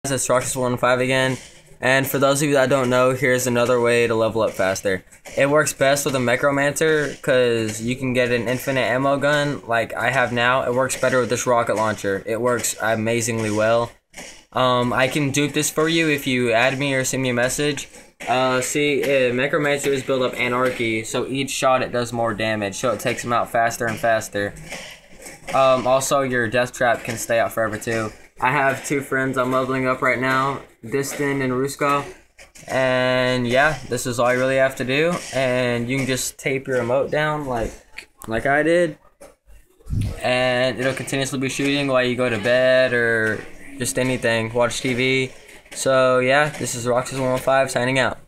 It's Roxas115 again, and for those of you that don't know, here's another way to level up faster. It works best with a Mechromancer because you can get an infinite ammo gun like I have now. It works better with this rocket launcher. It works amazingly well. I can dupe this for you if you add me or send me a message. Mechromancers build up Anarchy, so each shot it does more damage, so it takes them out faster and faster. Also, your death trap can stay out forever too. I have two friends I'm leveling up right now, Distin and Rusko. And yeah, this is all you really have to do. And you can just tape your emote down like I did. And it'll continuously be shooting while you go to bed or just anything, watch TV. So yeah, this is Roxas115 signing out.